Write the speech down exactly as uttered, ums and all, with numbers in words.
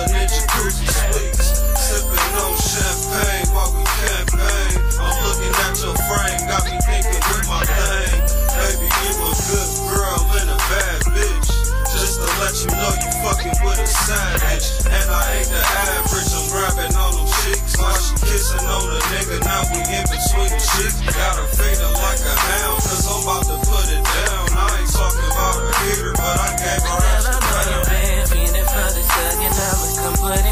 in jacuzzi suites, sipping on champagne while we campaign. I'm looking at your frame, got me thinking with my thing. Baby, you a good girl and a bad bitch. Just to let you know you fucking with a savage. And I ain't the average, I'm grabbing on them cheeks while she kissing on a nigga, now we in between the sheets. Got her feeling like a hound, cause I'm about to put it down. I ain't talking about a heater, but I gave her extra. Feeling for the tug and I'ma come put it